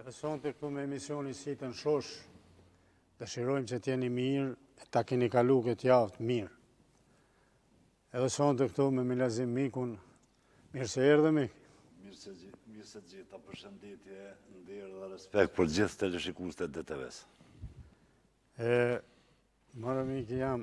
Edhe sonte këtu me emisioni Sitën Shosh, dëshirojmë që t'jeni mirë, ta keni kalu këtë javë mirë. Edhe sonte këtu me Milazim Mikun, mirë se erdhe Mik. Mirë se gjitha, përshëndetje, nderë dhe respekt për gjithë teleshikuesit e DTV-s. Mërë Miki jam,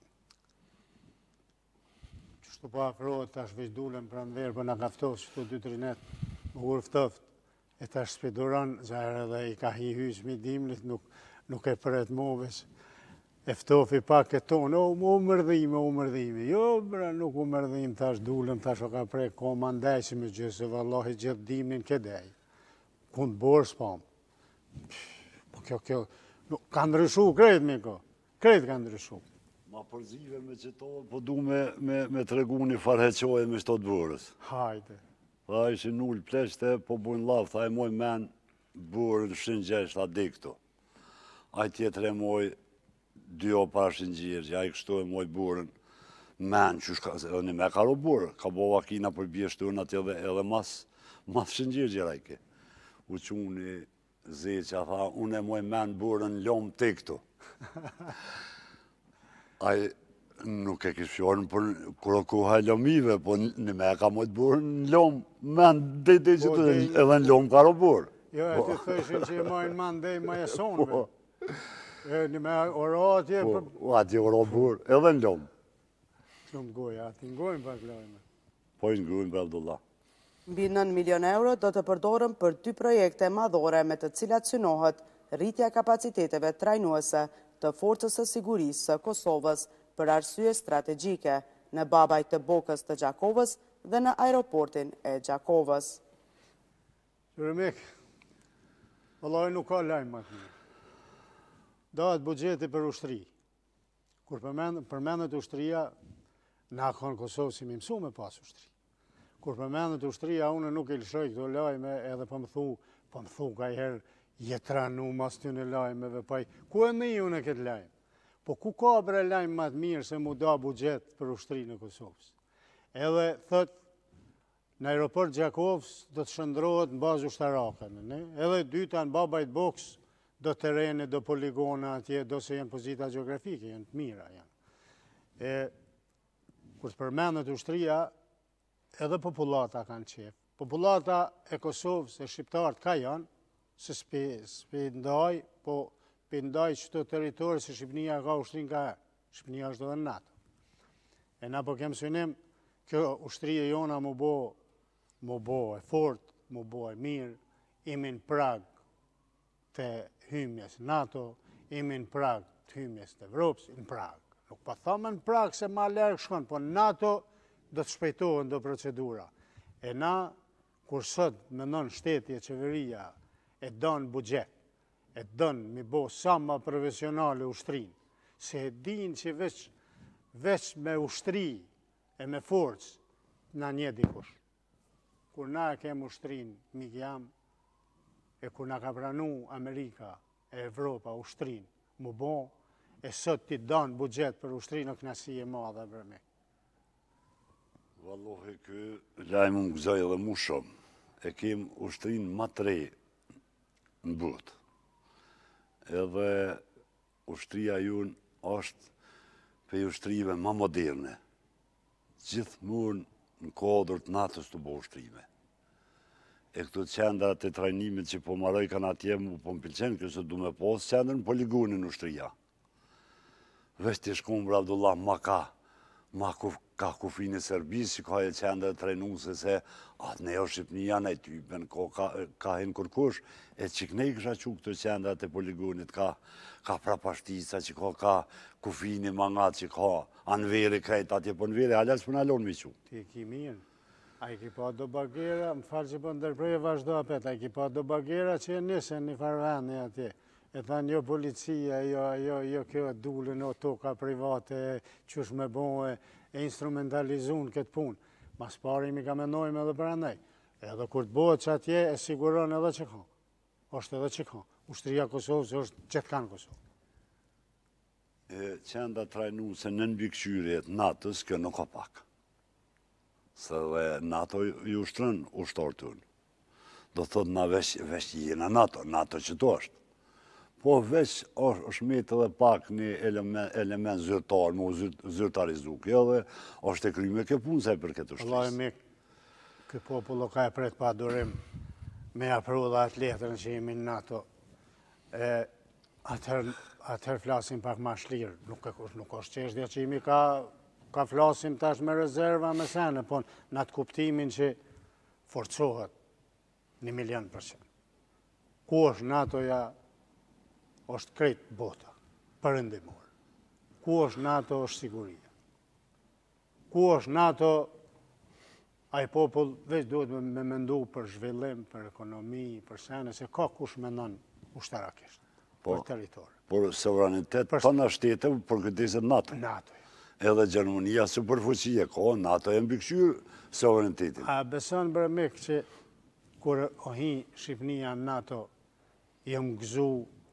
qështu po afrohet, tash veç dulem pranverë, për nga kaftof, qështu 2-3 net, më urftoft. E tash spiduron, zare dhe i ka hys mi dimlit, nuk e përret moves. Eftofi pak e tonë, u mërdhime. Jo, bra, nuk u mërdhim, tash dulem, tash o ka prej koma ndajsi me gjë, se vallahi gjithë dimnin ke dej. Kundë borë s'pam. Po kjo, ka ndryshu, krejt Miko, krejt ka ndryshu. Ma përzive me qëto, po du me të regu një farheqoje me shtot borës. Hajde. Tha ishin ullë pleqte, po bujnë lavë, tha e moj men burën shëngjesh, tha di këto. A i tjetër e moj 2 o para shëngjirë, a i kështu e moj burën men, që shka, edhe një me ka ro burë, ka bo vakina për bjeshturën atë edhe mas shëngjirë gjera i ke. U quni zeqa, tha, unë e moj men burën lomë të këto. A i nuk e kishë fjorën për kërë kuha e lomive, po në me ka mojtë burën në lomë, men, dhe që të edhe në lomë ka ro burë. Jo, e të thëshin që i mojnë man dhe i maje sonëve. Në me oro atje... Po, atje oro burë, edhe në lomë. Shumë goja, ati ngojnë pak lojme. Po i ngujnë, për Abdullah. Mbi 9 milion euro do të përdorën për 2 projekte madhore me të cilat synohet rritja kapaciteteve trajnuese të forcës së sigurisë së Kosovës për arsye strategjike në babaj të Bokës të Gjakovës dhe në aeroportin e Gjakovës. Qërëmik, vëllaj nuk ka lajmë më të mirë. Dahet bugjeti për ushtri. Kur përmendet ushtria, na kanë Kosovë si mi mësu me pas ushtri. Kur përmendet ushtria, unë nuk e lëshoj këto lajme edhe për më thu ka i herë jetranu mas të në lajmeve, paj, ku e mi unë e këtë lajmë? Po ku ka bre lajmë matë mirë se mu da bugjet për ushtri në Kosovës? Edhe thët, në aeroport Gjakovës do të shëndrohet në bazë ushtarakën, edhe dyta në babajt boks do terene, do poligona atje, do se janë pozita geografike, janë të mira janë. Kur të përmendet ushtria, edhe populata kanë qef. Populata e Kosovës e shqiptarët ka janë, se s'pi ndaj, po pi ndaj qëto teritorë se Shqipnia ka ushtrin ka herë. Shqipnia është dhe në NATO. E na po kemë synim, kjo ushtrije jona mu bo e fort, mu bo e mirë, imin prag të hymjes NATO, imin prag të hymjes të Evropës, në prag. Nuk pa thamë në prag se ma lërgë shkon, po në NATO do të shpejtohen do procedura. E na, kur sot me nën shtetje qeveria, e donë bugjet, e donë mi bo sa ma profesionale ushtrin, se e din që veç me ushtri e me forcë, na një dikush. Kur na e kem ushtrin, mik jam, e kur na ka pranu Amerika e Evropa ushtrin, mu bo, e sot ti donë bugjet për ushtrin në knasi e madhe për me. Vallohi, kë lajmë më gëzoj edhe mu shumë. E kem ushtrin ma të re në botë. Edhe ushtria jun është për ushtrive ma moderne. Gjithë mund në kodrë të natës të bo ushtrive. E këto qendra të trajnimit që po maroj kanë atje mu po më pilqenë, kësë du me posë qendrën poligonin ushtria. Vesh të shkumë bra Abdullah ka kufinë e Serbisë, që ka e qendrë trajnuse se atë ne o Shqipnia, ne typen, ka hinë kërkush, e që këne i kësha që këto qendra të poligonit, ka prapashtica, që ka kufinë mangat, që ka anveri krejt atje për nëveri, halas për në alonë mi që. Ti ki mirë. A i ki pa do bagera, më falë që për ndërprej vazhdo apet, a i ki pa do bagera që e nisën një farveni atje. E thanë jo policia, jo kjo dullin o toka private, qësh me bojë, e instrumentalizun këtë punë. Mas pari mi ka menojme edhe për andaj. Edhe kur të bojë që atje, e siguron edhe që ka. Është edhe që ka. Ushtria Kosovës është që të kanë Kosovë. Qenda trajnu se në nëbikëshyrit natës, kjo nuk ka pak. Se dhe NATO i ushtërën ushtarë të unë. do thot na veç jena NATO që to është. Po veç është metë edhe pak një element zyrtar, më zyrtarizu kjo dhe është e kryme kjo punë se për këtë Allah e ushtrisë. mik, këtë popullo ka e pret pa durim me apru dhe atë letërën që jemi në NATO. Atëherë flasim pak ma shlirë, nuk është çështja që jemi ka flasim tash me rezerva me sene, po në atë kuptimin që forcohet 1.000.000%. Ku është NATO-ja, është krejt bota, përëndimor. Ku është NATO, është siguria. Ku është NATO, a i popull veç duhet me mendu për zhvillim, për ekonomi, për sene, se ka kush mendon ushtarakisht, për territori. Por sovranitet tona shtete për kujdeset NATO. NATO. Edhe Gjermania superfuqie, ka NATO e mbikëqyr sovranitetin. A beson bërëmik që kur ohi Shqipnia në NATO, jem gëzu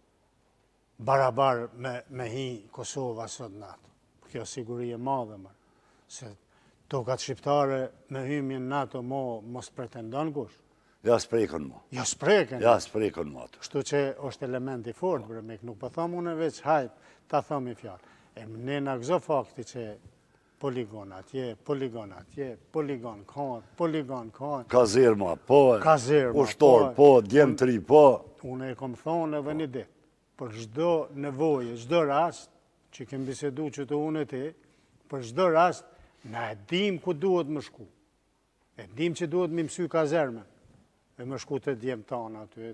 barabar me hi Kosova sot NATO. Kjo siguri e madhe, se tokat shqiptare me hymjen NATO mos pretendon kush. Ja sprejkën mo. Ja sprejkën. Ja sprejkën mo atë. Kështu që është elementi fort, bërëmik, nuk po thamë unë veç hajt, ta thamë i fjallë. E më ne në gëzo fakti që poligon atje, poligon atje, poligon kanë. Kazerma, po, ushtor, po, djemëtri, po. Unë e kom thonë edhe një ditë, për çdo nevoje, çdo rast, që kem bisedu që të unë e ti, për çdo rast, na e dim ku duhet më shku. E dim që duhet më mësy kazerme. E më shku të djemë tonë aty,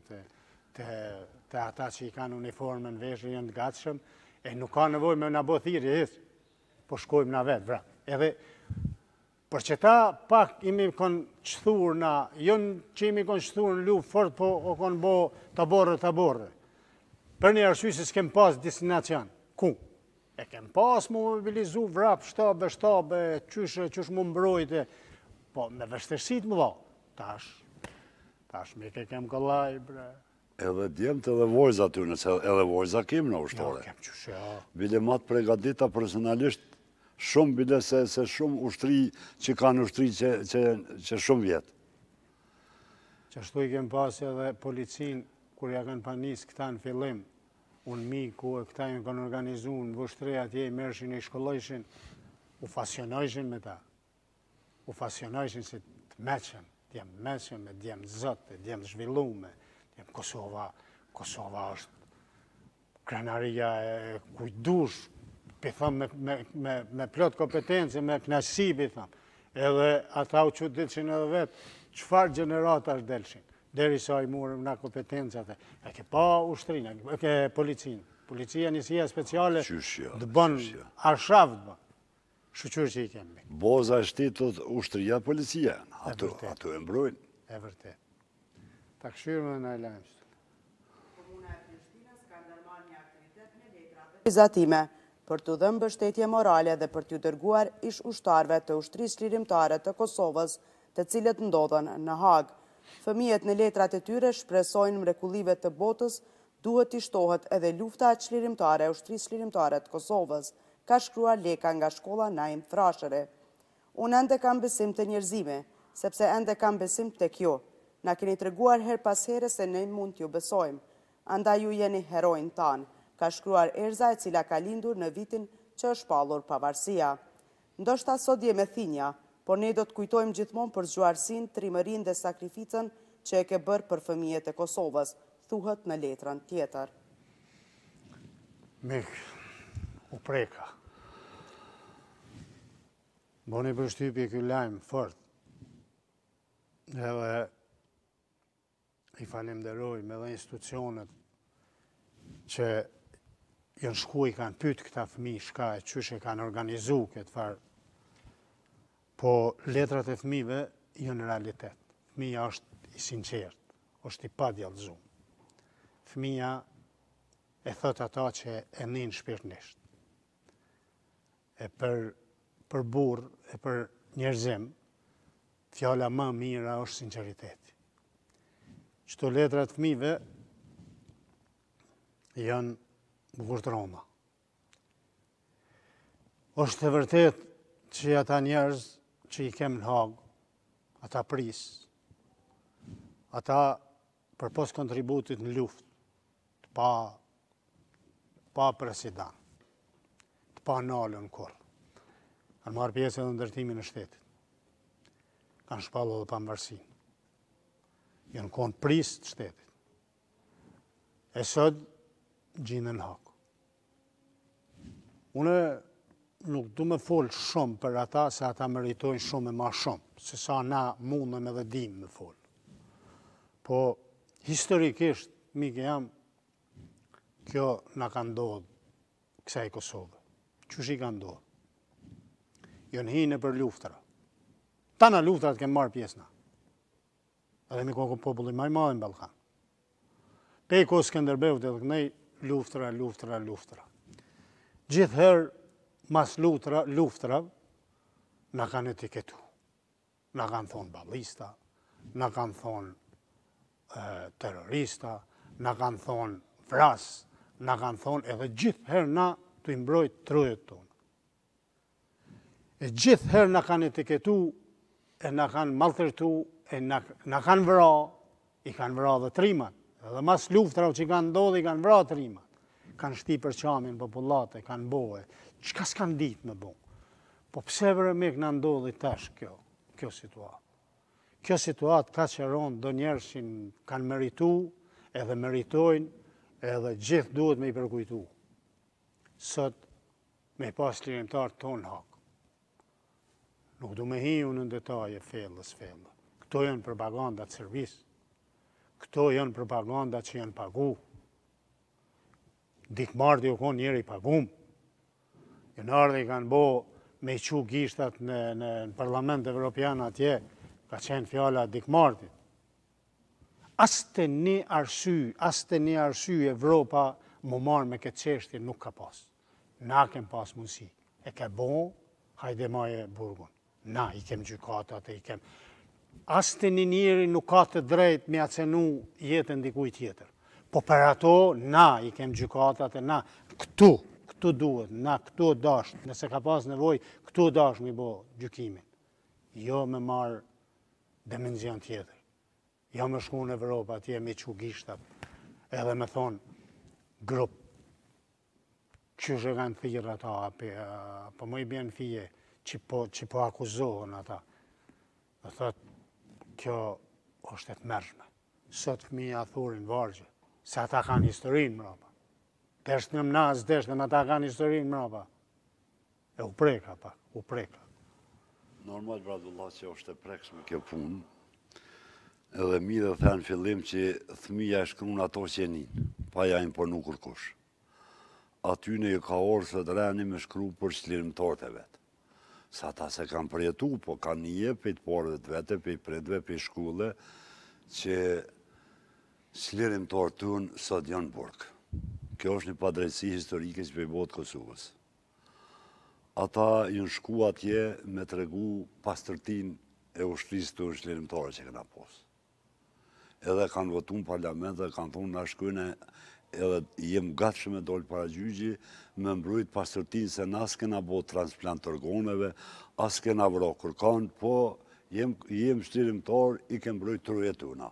të ata që i kanë uniformën veshë, janë të gatshëm, e nuk ka nevoj me në bo thirrje, po shkojmë na vetë, vra. Edhe, për që ta pak imi konë qëthur na, jonë që imi konë qëthur në luftë fort, po o konë bo taborë. Për një arsye se s'kem pas destinacion. Ku? E kem pas mu mobilizu vrap, shtabe, qysh mu mbrojte, po me vështërsit më dha. Tash me ke kem këllaj, bre. Edhe djemët edhe vojza ty, nëse edhe vojza kem në ushtore. Ja, kem qysh, ja. Bile matë pregadita personalisht, shumë bile se shumë ushtri që kanë ushtri që shumë vjetë. Qashtu i kem pas edhe policin, kur ja kanë panis këta në fillim, unë miku e këta ju kanë organizu në vështre atje, i mershin e i shkollojshin, u fasionojshin me ta. U fasionojshin si të meqen, t'jem meqen, me t'jem zëtë, t'jem zhvillume, t'jem Kosova. Kosova është krenaria e kujdush, pi thëmë me plot kompetenci, me knaqësi, pi thëmë. Edhe ata u që dilëshin edhe vetë, qëfar generata është delëshin. Deri sa i murëm nga kompetencat e ke pa ushtrinë, e ke policinë. Policia njësia speciale dë bënë arshavë dë bënë. Shëqyrë që i kemi. Boza e shtetit ushtria policia, ato e mbrojnë. E vërtet. Ta këshyrë me në e lajmë. Komuna e Prishtinës ka ndërmarrë një aktivitet me letrat vizatime për të dhënë mbështetje morale dhe për t'u dërguar ish ushtarëve të ushtrisë lirimtare të Kosovës, të cilët ndodhen në Hagë. Fëmijët në letrat e tyre shpresojnë mrekullive të botës duhet t'i shtohet edhe lufta e çlirimtare e ushtrisë lirimtare të Kosovës, ka shkruar Leka nga shkolla Naim Frashëri. Unë ende kam besim të njerëzime, sepse ende kam besim të kjo. Na keni treguar her pas here se ne mund t'ju besojmë. Andaj ju jeni herojnë tanë, ka shkruar Erza, e cila ka lindur në vitin që është pallur pavarësia. Ndoshta sot je me thinja, por ne do të kujtojmë gjithmonë për zgjuarsinë, trimërinë dhe sakrificën që e ke bërë për fëmijët e Kosovës, thuhet në letrën tjetër. Mik, u preka. Boni përshtypje ky lajm fort. Edhe i falenderojmë edhe institucionet që janë shku i kanë pyet këta fëmijë shka e qysh e kanë organizu këtë farë. Po letrat e fëmijëve janë realitet. Fëmija është i sinqert, është i padjallëzum. Fëmija e thot ata që e nin shpirtnisht. E për burr, e për njerëzim, fjala më mira është sinqeriteti. Çto letrat e fëmijëve janë vërtroma. Është e vërtet që ata njerëz që i kem në Hagë, ata prisë, ata për pos kontributit në luft, pa president, të pa nalën kur. Kanë marrë pjesë edhe në ndërtimin e shtetit. Kanë shpallë edhe pambarësin. Janë konë prisë të shtetit. E sot gjinën hak. Une nuk du me folë shumë për ata, se ata meritojnë shumë e ma shumë, se sa na mundëm edhe dim me folë. Po, historikisht, mike jam, kjo na ka ndodhë kësaj Kosovë. Qësh i ka ndodhë? Jënë hine për luftëra. Tana luftërat kemë marë pjesëna. Edhe mi kokë populli maj madhe në Balkan. Pejko Skënderbeu të kënej luftëra. Gjithëherë, mas luftëra, na kanë etiketu. Na kanë thonë ballista, na kanë thonë terrorista, na kanë thonë vras, na kanë thonë edhe gjithëherë na të imbrojt trojet tonë. E gjithëherë na kanë etiketu, e na kanë maltërtu, e na kanë vra, i kanë vra dhe trimat. Edhe mas luftëra që kanë ndodhë, i kanë vra trimat. Kanë shti për qamin popullate, kanë bohe. Qka s'kanë ditë me bo? Po pse vërëmik në ndodhë i tash kjo situatë? Kjo situatë ka qëronë do njerës që kanë meritu, edhe meritojnë, edhe gjithë duhet me i përkujtu. Sot, me pas lirimtarë tonë hakë. Nuk du me hi unë në detaje fellës. Këto janë propagandat servisë. Këto janë propagandat që janë pagu. Dikmardi u konë njeri pagum. Jënë ardhe i kanë bo me i qu gishtat në Parlament Evropian atje, ka qenë fjala Dikmardit. Aste një arsy Evropa më marë me këtë qeshtje nuk ka pas. Na kem pas mundësi. E ke bo, hajde maje burgun. Na i kem gjykatat, i kem... Aste një njeri nuk ka të drejt me acenu jetën dikuj tjetër. Po për ato, na i kem gjykatat e na. Këtu duhet, na këtu dasht. Nëse ka pas nevoj, këtu dasht mi bo gjykimin. Jo me marë dimenzion tjetër. Jo me shku në Evropa, atje me qu gishtat. Edhe me thonë, grup, që shë kanë thirë ata, po më i bjenë fije, që po akuzohen ata. Dhe thotë, kjo është e të mërshme. Sot fëmija thurin vargje, se ata kanë historinë mrapa. Desht në mnaz, desht në ata kanë historinë mrapa. E u preka pak, u preka. Normal, Bradullah, që është e prekshme kjo punë, edhe mi dhe thënë fillim që thëmija e shkrun ato që e njën, pa ja imponu kërkush. Atyne i ka orë së të reni me shkru për shlirimtarët e vetë. Sa ta se kanë përjetu, po kanë një për të porëve të vete, për i predve, për i shkulle, që shlirimtarët të unë sot janë burkë. Kjo është një padrejtësi historike që për i botë Kosovës. Ata jënë shku atje me të regu pastërtin e ushtrisë të shlirimtarët që këna posë. Edhe kanë votu në parlament dhe kanë thonë në shkujnë edhe jem gatshëm e dollë para gjyqi me mbrujt pastërtin se në asë kena bo transplant të organeve, asë kena vro kërkan, po jem shlirimtar i kem mbrujt të rujetuna.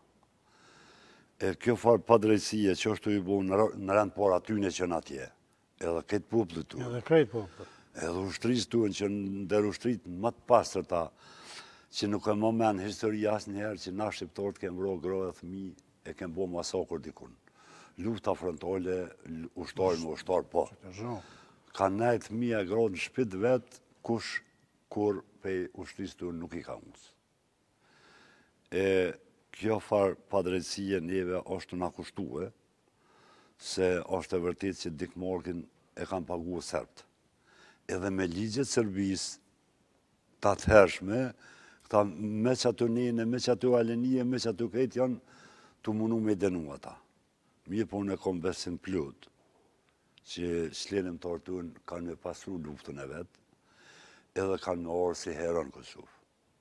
E kjo farë padrejtësie që është të i bo në rend por atyne që në atje, edhe këtë poplit tu. Edhe këtë poplit. Edhe ushtrisë tu që ndër ushtrit më të pastërta, që nuk e më menë histori asë njëherë që na shqiptarët kemë vro grojë thëmi e kemë bo masakur dikun. Lufta frontale, ushtarë me ushtarë, po. Ka nejtë thëmi e grojë në shpit vetë, kush kur pej ushtrisë tu nuk i ka mundës. E kjo farë padrejtësie neve është në akushtue, se është e vërtit që Dikmarkin e kanë pagu sërbët. Edhe me ligjet Serbisë të atëhershme, këta me që ato njene, me që ato alenije, me që ato këtë janë të munu me denu ata. Mirë po në kom besim plot, që shlenim të ortun kanë me pasru luftën e vetë, edhe kanë me orë si herën Kosovë.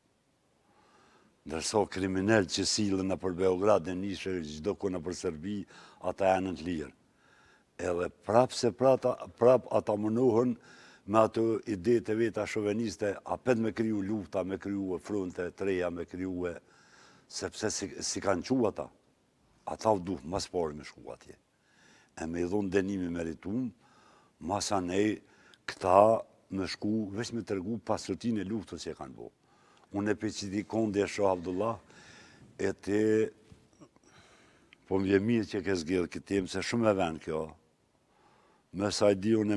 Ndërso kriminell që silën në për Beograd dhe njëshë gjdo ku në për Serbi, ata janë të lirë. Edhe prapë se prapë ata mënohën me ato ide të veta shoveniste, apet me kryu lufta, me kryu fronte, treja, me kryu sepse si kanë qu ata u duh mas pari me shku atje. E me i dhonë denimi meritum, masa ne këta me shku, veç me tërgu pasrëtin e luftës që kanë bo. Unë e pe që di konde e Shah Abdullah, e te, po më vje mirë që ke zgjedhë këtë temë, se shumë e venë kjo, me sa i di unë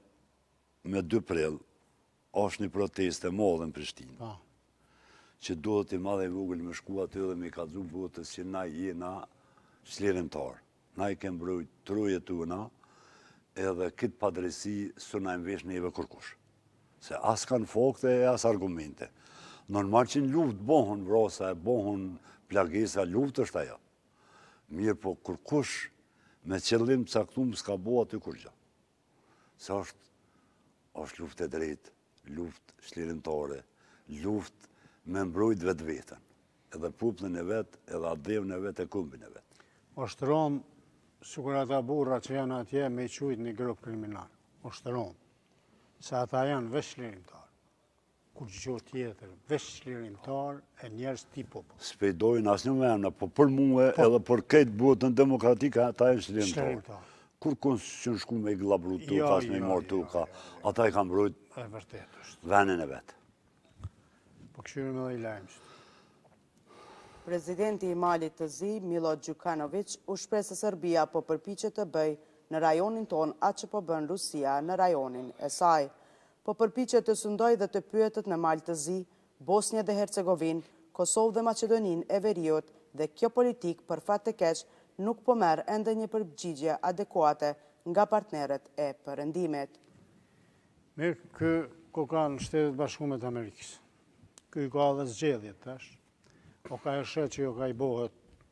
me 2 prill, është një proteste modhe në Prishtinë, që do të i madhe i vogël me shku aty dhe me i kalzu botës që na jena shlirimtarë. Na i kem brojt troje tuna, edhe këtë padresi së na vesh neve kërkush. Se as kanë fakte e as argumente. Normal që në luft bohën vrasa, bohën plagesa, luft është ajo. Mirë po kërkush me qëllim caktum s'ka bo aty kur gjë. Se është luft e drejtë, luft shlirimtare, luft me mbrojt vetë vetën, edhe puplën e vetë, edhe adevën e vetë, e kumbin e vetë. është romë, sukur ata burra që janë atje, me i qujtë një grup kriminal. është romë, se ata janë veç shlirimtar. Kur gjë tjetër, veç shlirimtar e njerëz ti popull. Spejdojnë asë një mena, po për muë edhe për këtë botën demokratike, ata e shlirimtar. Kur konstitucion shku me i glabru tuka, me i marë tuka, ata i kam brojt venin e vetë. Po këshyri me dhe i lajmështë. Prezidenti i Malit të Zi, Milo Đukanović, u shpreh se Serbia po përpiqet të bëj në rajonin ton atë që po bën Rusia në rajonin e saj. Po përpiqet të sundoj dhe të pyetet në Mal të Zi, Bosnjë dhe Hercegovinë, Kosovë dhe Maqedoninë e Veriut, dhe kjo politik për fat të keq nuk po merr ende një përgjigje adekuate nga partnerët e Perëndimit. Mirë, kë ka në Shtetet Bashkuara të Amerikës. Ky ka dhe zgjedhjet tash. O ka e shet që jo ka i bohet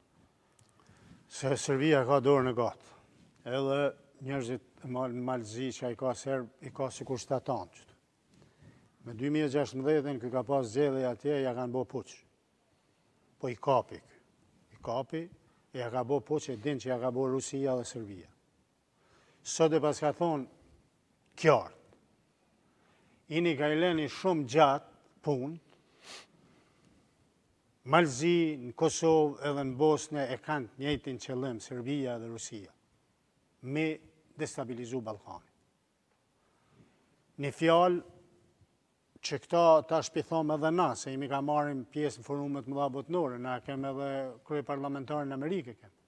se Serbia ka dorë në gatë. Edhe njerëzit në Malëzi që i ka Serb, i ka si kur shtatan qëtë. Me 2016 kë ka pas zgjedhje atje, ja kanë bo puq. Po i kapi. I kapi, ja ka bo puq e din që ja ka bo Rusia dhe Serbia. Sot e pas ka thonë kjartë. Ini ka i leni shumë gjatë punë, Malëzi, në Kosovë edhe në Bosnë e kanë njëjtin qëllim, Serbia dhe Rusia, me destabilizu Ballkanin. Një fjalë që këta ta shpithom edhe na, se imi ka marim pjesë në forumet mëdha botnore, na kem edhe krye parlamentarën në Amerikë kem.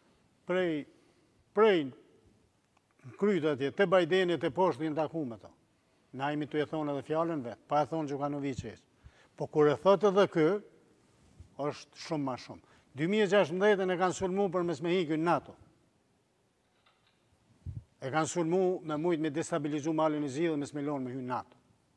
Prej kryt atje, të Bajdenit e poshtë në taku me ta. Na imi të e thonë edhe fjallën vetë, pa e thonë Gjukanović. Po kur e thotë edhe kë, është shumë ma shumë. 2016 e kanë sulmu për mes me hikën NATO. E kanë sulmu me mujtë me destabilizu Malin e Zi dhe mes me lonë me hyn NATO.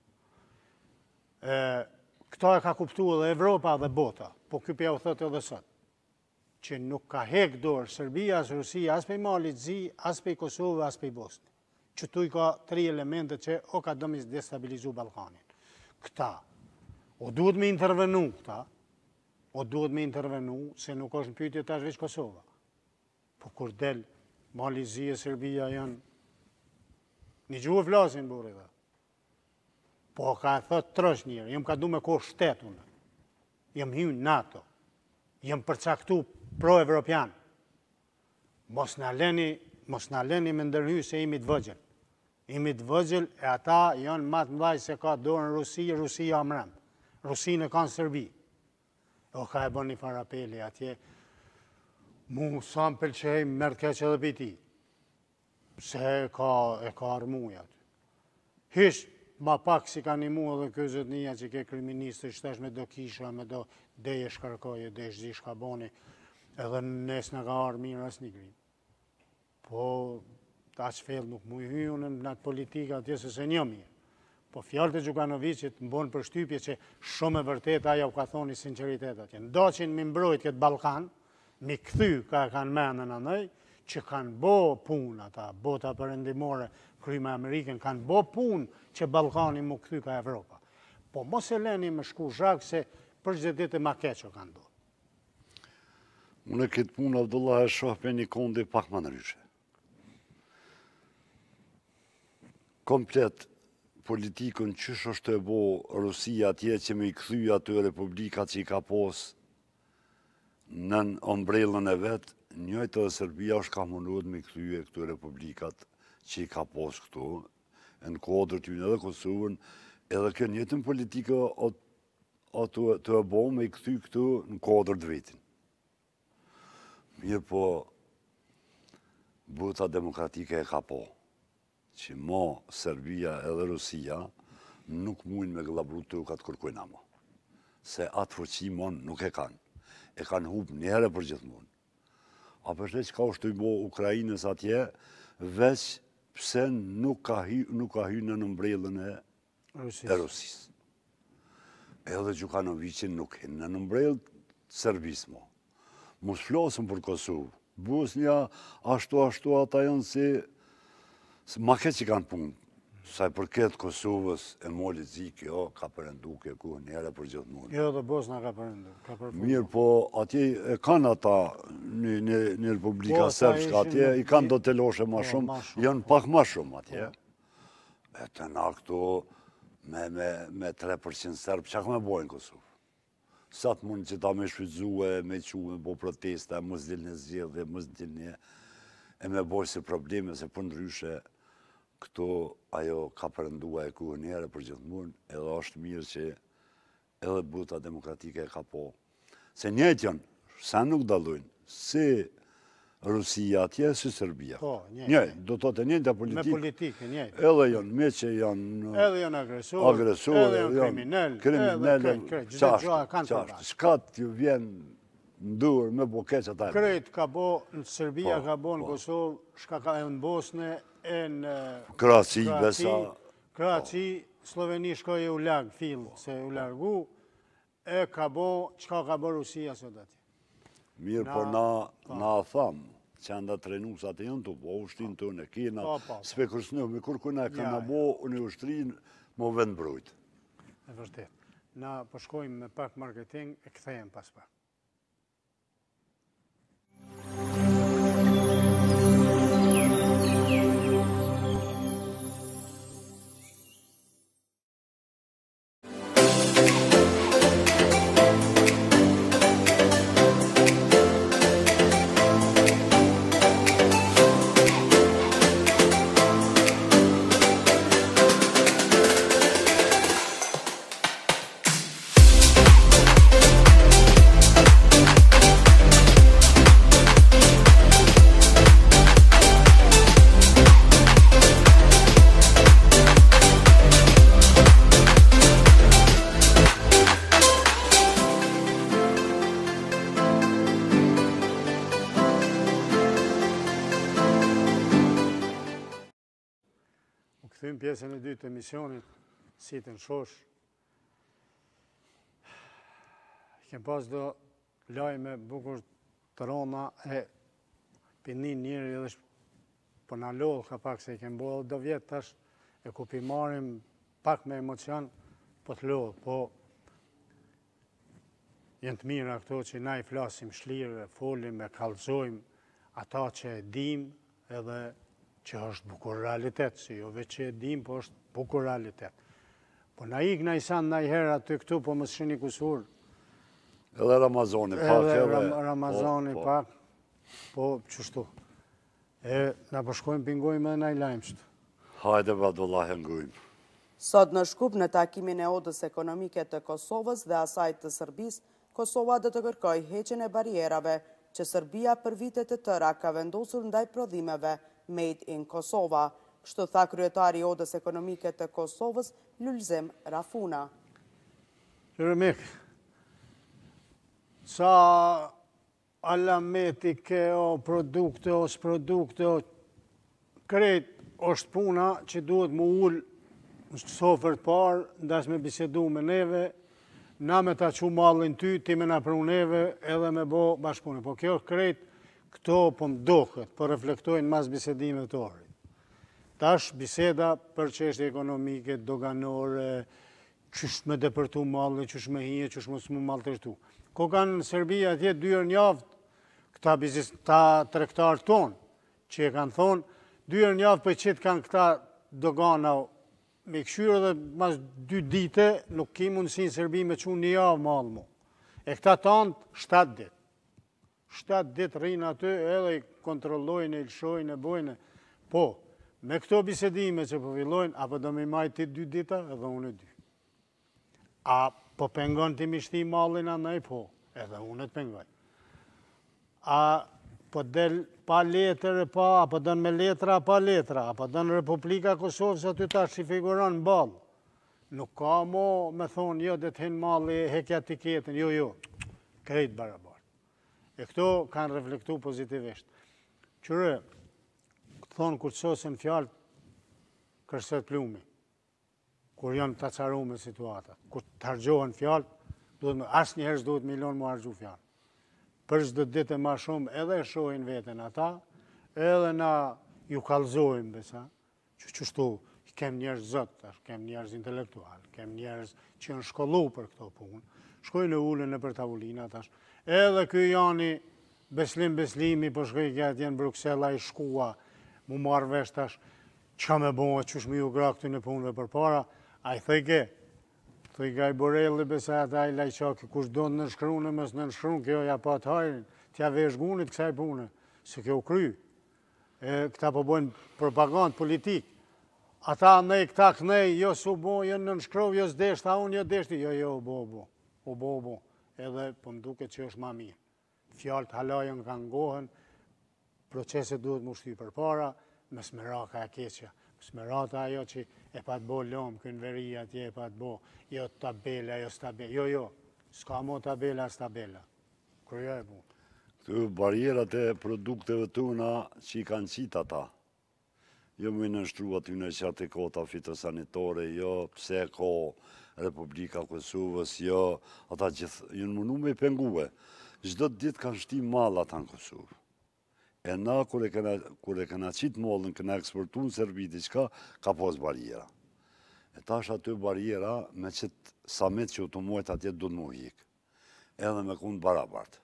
Këta e ka kuptu edhe Evropa dhe bota, po këpja u thëtë edhe sot, që nuk ka hek dorë Serbia, as Rusia, as pej Malit Zi, as pej Kosovë, as pej Bosni. Që tu i ka 3 elemente që o ka dëmis destabilizu Ballkanin. Këta, o duhet me intervenu këta, o duhet me intervenu, se nuk është në pyetje tash veç Kosova. Po kur del, Mali Zi e Serbia janë, një gjuhë flasin burë dhe. Po ka thot trosh njërë, jem ka du me ko shtetun, jem hynë NATO, jem përcaktu pro-evropian. Mos na leni me ndërhy se imi të vëgjel. Imi të vëgjel e ata janë matë mdaj se ka dorën Rusia amrem. Rusinë kanë Serbi. O ka e bën një farapeli atje, mu sa më pëlqej, mërë keq edhe për ti, se e ka armuja aty. Hysh, ma pak si ka një mu edhe këzët një që ke kriministë, shtesh me do kisha, me do deje shkarkoje, deje shzi shkaboni, edhe nes në ka armirë as një grim. Po, ta që fell nuk mu i hyjën në atë politika atje se se një mirë. Po fjallë të Gjukanovićit më bonë për shtypje që shumë e vërtet aja u ka thoni sinceritet atje. Ndaqin mi mbrojt këtë Ballkan, mi këthy ka kanë menën anëj, që kanë bo punë ata, bota perëndimore, kryme Amerikën, kanë bo punë që Ballkani mu këthy ka Evropa. Po mos e leni më shku zhak se për gjithë ditë ma keqo kanë do. Unë këtë punë, Abdullah, e shoh për një kondi pak më nëryshe. Komplet politikën qësh është e bo Rusia atje që me i këthy atë republikat që i ka pos në ombrellën e vetë, njëjtë edhe Serbia është ka munduar me kthye këto republikat që i ka pas këtu, në kodrë ty edhe Kosovën, edhe kjo njëtën politikë të e bo me i kthy këtu në kodrë të vetin. Mirë po, buta demokratike e ka po, që ma Serbia edhe Rusia nuk mujnë me gëllabru të ka të kërkojnë ama. Se atë fuqimon nuk e kanë. E kanë hubë njëre për gjithmonë. A përshë që ka është të i bo Ukrajinës atje, veç pse nuk ka hy në nëmbrellën e Rusisë. Edhe Gjukanoviqin nuk hinë në nëmbrellë Serbisë mo. Mos flasëm për Kosovë. Bosnja, ashtu ata janë si ma ke që kanë punë. Sa i përket Kosovës e molit zikë, jo, ka përëndu kjo ku njëre për gjithmonë. Jo, dhe Bosna ka përëndu. Mirë, po atje e kanë ata një Republika Serbska atje, i kanë do të loshe ma shumë, janë pak ma shumë atje. E të na këtu me 3% Serbë, që ka me bojnë Kosovë? Sa të mund që ta me shfrytëzue, me qume, bo protesta, mos dilë një zgjedhje, mos dilë një, e me bojnë si probleme, se për ndryshe, këto ajo ka përëndua e kuhë njëre për gjithmonë, edhe është mirë që edhe buta demokratike e ka po. Se njëtë janë, sa nuk dalojnë, si Rusia atje, si Serbia. Njëtë, do të të njëtë politikë. Me politikë, njëtë. Edhe janë me që janë... Edhe janë agresorë, edhe janë kriminellë, qashtë, shka t'ju vjen ndurë me bo keqë ata. Krejt ka bo, në Serbia ka bo në Kosovë, shka ka e në Bosne, e në Kroaci, Sloveni shkoj e u lagë fillë, se u largu, e ka bo, qka ka bo Rusia sot ati. Mirë, por na thamë, që anda trenusat e jënë të po, ushtin të në kina, s'pe kërsnu, me kur kuna e ka në bo, unë ushtrin, më vend brujt. E vërtet. Na përshkojmë me pak marketing, e këthejmë pas pak. Këthym pjesën e dytë të emisionit, si të në shosh. Kem pas do lajme bukur të rona e pinin njëri edhe për në lodhë ka pak se i kem bo do vjetë tash e ku pi marim pak me emocion po të lodhë, po jenë të mira këto që na i flasim shlirë, folim, e kalzojmë ata që e dim edhe që është bukur realitet, si jo veç që e dim, po është bukur realitet. Po na ik na i sanë na i herë aty këtu, po më shini kusur. Edhe Ramazani pak. Edhe Ramazani pak, po qështu. E na përshkojmë pingojmë edhe na i lajmë shtu. Hajde vadollahe ngujmë. Sot në Shkup në takimin e odës ekonomike të Kosovës dhe asaj të Serbisë, Kosova dhe të kërkoj heqjen e barierave që Serbia për vitet e tëra ka vendosur ndaj prodhimeve Made in Kosova, kështu tha kryetari i odës ekonomike të Kosovës, Lulzim Rafuna. Rëmik, sa alameti ke o produkte, o s'produkte, krejt është puna që duhet mu ullë në sofër të parë, ndas me bisedu me neve, na me ta që mallin ty, ti me na pru neve, edhe me bo bashkëpune. Po kjo krejt, këto po më doket, po reflektojnë mas bisedime të orit. Tash biseda për çështje ekonomike, doganore, qysh me depërtu malli, qysh me hije, qysh mos mu maltërtu. Ko kanë në Serbi atje 2 herë njavë, këta tregtarë tonë, që e kanë thonë, 2 herë njavë për qëtë kanë këta dogana me këshyrë dhe mas 2 dite, nuk ki mundësi në Serbi me qunë 1 javë malë mu. E këta tanë 7 ditë. 7 ditë rinë aty edhe i kontrollojnë, i lëshojnë, e bojnë. Po, me këto bisedime që po fillojnë, apo do me majtë ti 2 dita edhe unë 2. A po pengon ti mi shti mallin anaj? Po, edhe unë të pengoj. A po del pa letër e pa, apo dën me letra, pa letra, apo dën Republika Kosovës aty tash i figuron ballë. Nuk ka mo me thonë, jo, dhe të hinë malli, hekja etiketën, jo, krejt barabartë. E këto kanë reflektu pozitivisht. Qërë, thonë kur të sosin fjallë, kërset plumi, kur janë të acaru me situatat, kur të hargjohen fjallë, asë njëherës duhet milion më hargju fjallë. Për çdo ditë ma shumë edhe e shohin veten ata, edhe na ju kallëzojmë besa, që qështu, kem njerëz zot, kem njerëz intelektual, kem njerëz që janë shkollu për këto punë, shkojnë e ullën e për tavulina tash. Edhe ky Jani Beslimi, po shkoj atje në Bruksela i shkua, mu marrë vesh tash, qa me bo, qësh me ju gra këty në punëve për para, a i thëjke, thëjke i Borelli besa ata i lajqaki, kush do në nënshkrunë, mës në nënshkrunë, kjo ja pa të hajrin, tja vesh gunit kësaj punë, se kjo kry. Këta po bojnë propagandë politikë. Ata nej, këta kënej, jo su bo, jo në nënshkrov, jo s'deshta, unë jo deshti, jo, bo. Edhe po më duke që është ma mirë. Fjallët halajën ka ngohen, proceset duhet më shty për para, me smeraka e keqja. Smerata ajo që e pa të bo lomë, kënë veri atje e pa të bo, jo tabela, jo stabela, jo, s'ka mo tabela, stabela. Kërja e bu. Këtu barierat e produkteve tuna që i kanë qitë ata. Jo më nështru aty në sertifikata fitosanitore, jo pse ko Republika Kosovës, jo ata gjithë, jënë mënu me pengue. Çdo ditë kanë shti mall ata në Kosovë. E na, kur e kena qitë mallën, kena eksportu në Serbi, diçka, ka pos bariera. E tash aty bariera, me qitë samet që të mojt atje du të mu hikë. Edhe me kundë barabartë.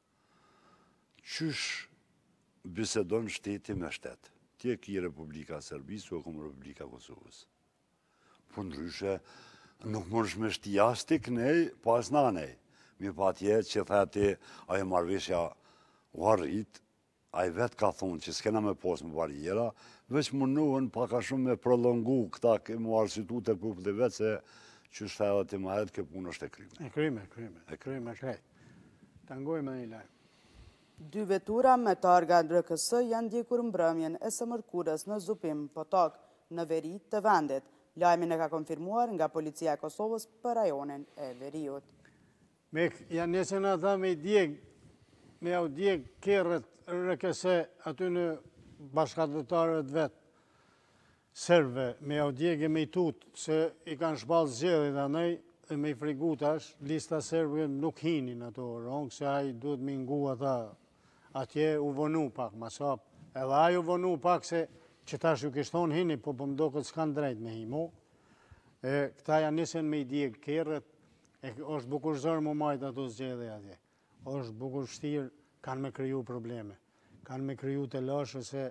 Qysh bisedon shteti me shtetë? Tje ki Republika Serbisë, o këmë Republika Kosovës. Po ndryshe, nuk mërsh me shti jastik nej, pas nanej. Mi pa tje që theti, ajo marveshja u arrit, a i vetë ka thonë që s'kena me pos me bariera, veç mënuën paka shumë me prolongu këta mu arsitu të populli vetë, se që shta edhe ti ma hedë, ke punë është e kryme. E kryme, krejt. Tangojme një lajmë. 2 vetura me targa në RKS janë ndjekur mbrëmjen e së mërkurës në Zupim, Potok, në veri të vendit. Lajmin e ka konfirmuar nga Policia e Kosovës për rajonin e Veriut. Janë nesën ata me au djeg kerët RKS aty në bashkëdhëtarët vetë, serve, me au djeg e me i tutë, se i kanë shbalë zgjedhjet anej, e me i frigutash, lista serve nuk hinin ato rongë, se aji duhet me ngu ata atje u vonu pak ma sap, edhe ajo vonu pak se që tash ju kishton hini, po më do këtë s'kan drejt me himo. Këta janë nisen me i djegë kerët, është bukur zërë më majtë ato zgjedhe atje. është bukur shtirë, kanë me kryu probleme. Kanë me kryu të lashë se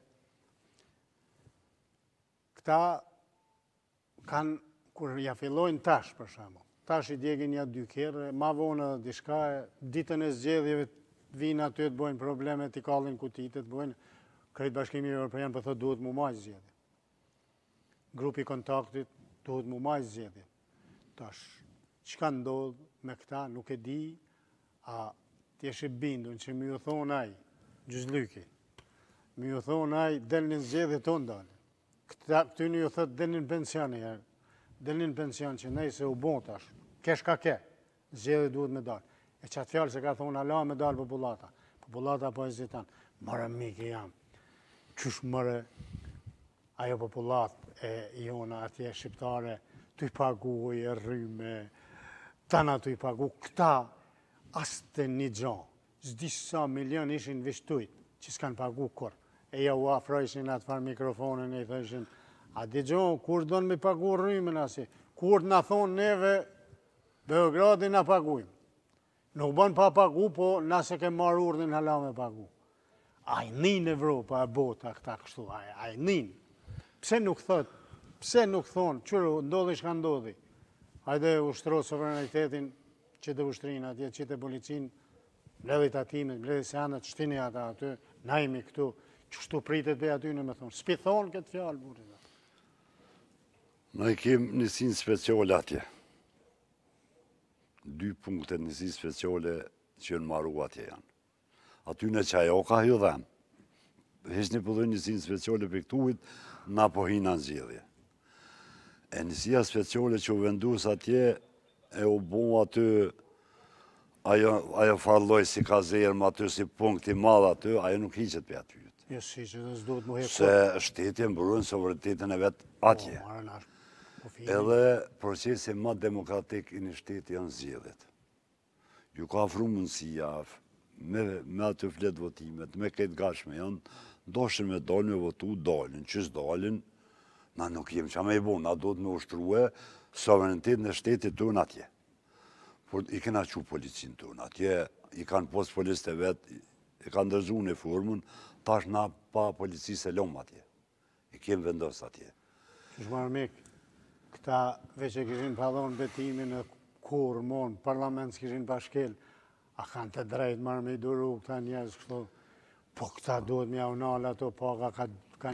këta kanë, kur ja fillojnë tash për shamo, tash i djegin ja 2 kerë, ma vonë dhe dishka, ditën e zgjedhjeve vinë aty të bojnë probleme, t'i kallin kutitet, bojnë, krejt bashkimi Evropian për thot duhet mu maj zgjedhje. Grupi kontaktit duhet mu maj zgjedhje. Tash, qka ndodhë me këta, nuk e di, a t'jeshe bindun që mi ju thonë aj, gjuzlyki, mi ju thonë aj, delnin zgjedhje të ndalë. Këtyni ju thot delnin pensioni herë, delnin pension që nej se u bon tash, kesh ka ke, zgjedhje duhet me dalë. E qatë fjallë se ka thonë, ala me dalë populata. Populata po e zitan, mërë miki jam, qësh mërë ajo populat e jona atje shqiptare, të i pagu e rryme, tana të i pagu, këta asë të një gjonë, zdi sa milion ishin vishtujt, që s'kanë pagu kur. E ja u afrojshin atë farë mikrofonën e i thëshin, a di gjonë, kur donë me pagu rrymen asi, kur në thonë neve, Beogradin në pagujmë. Nuk bën pa pagu, po nëse ke marrë urdin hala me pagu. A i nin Evropa e bota këta kështu, a i nin. Pse nuk thot, pse nuk thonë, qërë ndodhi shka ndodhi. Hajde ushtro sovranitetin, që të ushtrinë atje, që të policin, mbledhit atimet, mbledhit senet, shtini ata aty, na jemi këtu, qështu pritet be aty në me thonë. S'pi thonë këtë fjalë, burit. Ne kemi njësinë speciale atje. 2 punkte njësi speciale që në maru atje janë. Aty në qajo ka ju dhemë. Hesh një përdoj njësinë speciale për këtuit, na po hina në zjedhje. E njësia speciale që u vendus atje, e u bon aty, ajo farloj si kazerë, aty si punkti madh aty, ajo nuk hiqet për aty. Jo, si që dhe s'duhet mu hekë. Se shtetje mbrojnë sovranitetën e vetë atje. Edhe procesi më demokratik i një shteti janë zgjedhjet. Ju ka afru mundësia me atë fletë votimet, me këtë gashme janë, doshin me dalë me votu, dalin. Qës dalin, na nuk jem që me i bo, na do të me ushtruhe sovranitet në shtetit të unë atje. Por i kena që policinë të unë atje, i kanë post policë të vetë, i kanë dërzu në formën, tash na pa policisë e lomë atje. I kemë vendosë atje. Shmarmik, këta veç e kishin padhon betimin e kur, mon, parlament s'kishin bashkel, a kanë të drejt marrë me i duru këta njerës kështu, po këta duhet me jaunal ato, po ka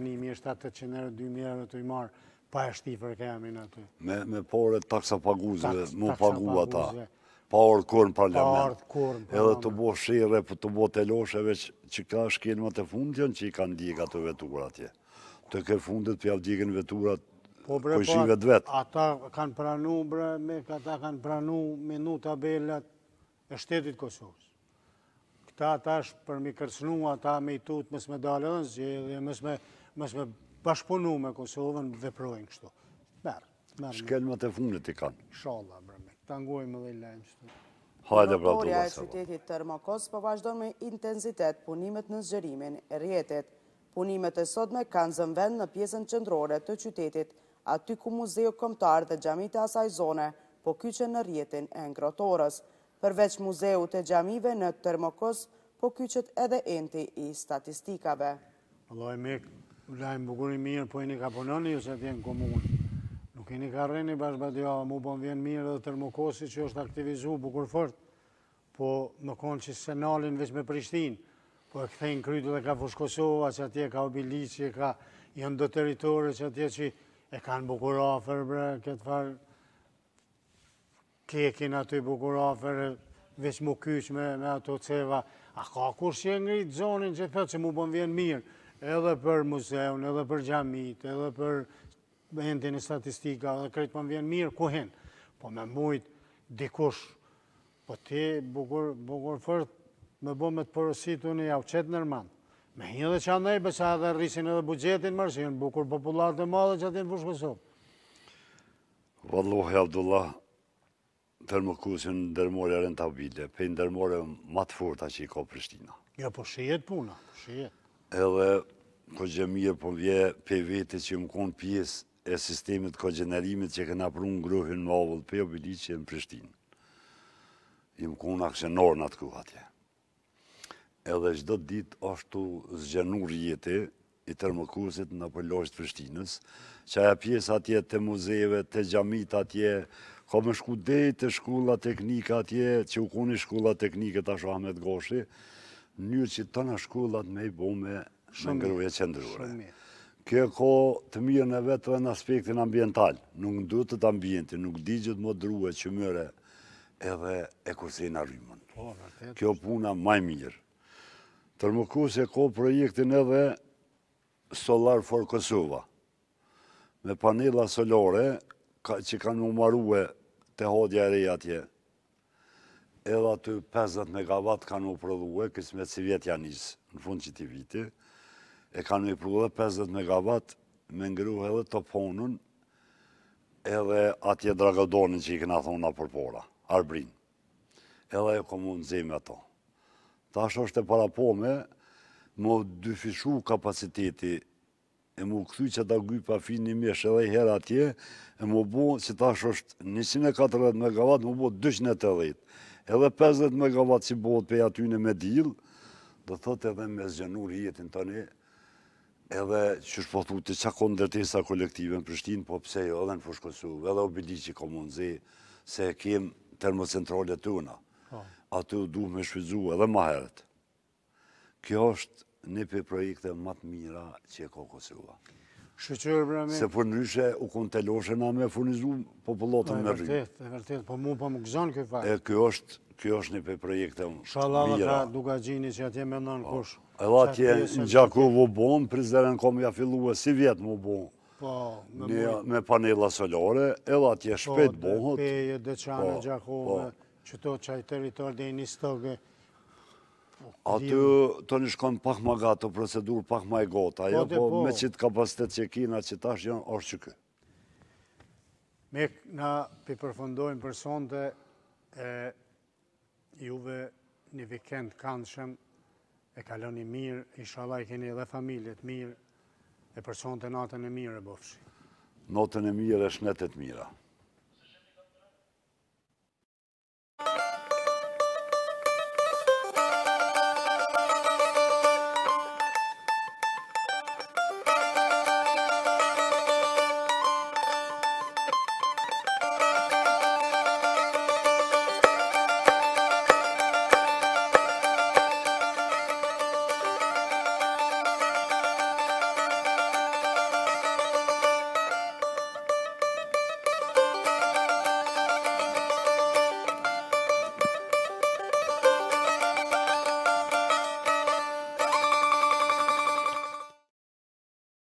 1.700 euro, 2.000 euro të i marrë, pa e shtifër kemin aty. Me pare taksa paguzve, mu pagu ata. Pa orë kur në parlament. Edhe të bo shire, për të bo të losheve që ka shkelma të fundjen që i kanë djek ato vetura atje. Të ke fundit për javdjekën veturat, po ishin vetë vetë. Ata kanë pranu, bre, ata kanë pranu menu tabelat e shtetit Kosovës. Këta tash për mi kërcnu, ata me i tut mës me dalë edhe në zgjedhje, mës me bashkëpunu me Kosovën, veprojnë kështu. Shkelmat e fundit i kanë. Shalla, bre, me këta ngojmë dhe i lejmë qëtu. Hajde, pra, Prokuroria e qytetit Termokos po vazhdon me intensitet punimet në zgjerimin e rrjetit. Punimet e sotme kanë zënë vend në pjesën qendrore të qytetit, aty ku muzeu kombëtar dhe xhamit e asaj zone po kyqen në rrjetin e Ngrotorës. Përveç muzeut e xhamive në Termokos, po kyqet edhe enti i statistikave. Allah e mek, lajmë bukuri mirë, po i një ka punoni ju se t'jenë komunë. Nuk i një ka rreni bashkëbadjava, mu po më vjen mirë dhe Termokosi që është aktivizu bukur fort, po më konë që senalin veç me Prishtinë, po e këthejnë krytu dhe ka fush Kosova, që atje ka Obilici, ka janë do teritore që atje që e kanë bukur afer, bre, këtë farë kekin aty bukur afer, veç mu kyç me ato ceva. A ka kur që e ngritë zonin që thëtë që mu po më vjen mirë, edhe për muzeun, edhe për xhamit, edhe për endin e statistika, edhe krejtë po më vjen mirë, ku hen? Po me mujt dikush, po ti bukur fort, me bo me të porosit unë ja u qetë nërman. Me hinë dhe që andaj, bësa edhe rrisin edhe bugjetin mërë, që jenë bukur popularët e madhe që atë jenë fush Kosovë. Vallohi Abdullah, Termokosin ndërmore rentabile, pe ndërmore ma të forta që i ka Prishtina. Ja, po shijet puna, po shijet. Edhe, ko gjemir, po vje pe vete që më konë pjesë e sistemit ko generimit që këna prunë ngrohin më avull pe Obilici në Prishtinë. I më konë aksionar në atë ku atje. Edhe çdo ditë ashtu zgjenur rjeti i Termokosit në përloqët Prishtinës, që aja pjesë atje të muzeve, të xhamit atje, ka me shku dej të shkolla teknike atje, që u koni shkolla teknike tash Ahmet Gashi, njërë që tëna shkollat me i bo me ngroje qendrore. Kjo ka të mirë në vetë dhe në aspektin ambiental, nuk ndutët të ambientin, nuk digjet më druhe që mëre edhe e kurse në rrimën. Kjo puna maj mirë. Termokosi ka projektin edhe Solar for Kosova, me panela solare që kanë umarue të hodja e reja atje. Edhe aty 50 megawatt kanë u prodhue, kësë me Civjet Janis në fund që ti viti, e kanë u prodhue 50 megawatt me ngruhe edhe të ponën, edhe atje Dragadonin që i këna thona për pora, Arbrin. Edhe e komunë zemi ato. Tash është e para pome, më dyfishu kapaciteti, e më këthy që ta gypa fini mesh edhe i herë atje, e më bo që tash është 140 megawatt, më bo 280. Edhe 50 megawatt që bohet për atyne me dil, do thot edhe me zgjenur jetin tani, edhe që shpothu të qa konë ndërtesa kolektive në Prishtinë, po pse jo edhe në fush Kosovë, edhe Obilici komunë zi, se kem termocentrale tuna. atë duhet me shfrytzu edhe më herët. Kjo është një për projekte më të mira që e ka Kosova. Shqyqyrë brami. Se për ndryshe u kon teloshe na me furnizu popullatën me rrimë. E vërtet, po mu po më gëzon kjo fakt. E kjo është një për projekte Shalala mira. ka duka gjini që atje me nënë kush. Edhe atje në Gjakovo bon, prizderën kom ja fillu si vjetë më bon. Po, Me panela solare, edhe atje shpet bohët. Peje, Deçane, Gjakove, qëto qaj teritor dhe i një stëgë. Aty të një shkon pak ma gato, procedur pak ma e gota, ajo po me qitë kapacitet që kina që tash janë, është që kë. Me na përfundojmë për sonte, juve një vikend këndshëm, e kaloni mirë, inshallah i keni edhe familjet mirë, e për sonte natën e mirë e bofshi. Natën e mirë e shnetet mira.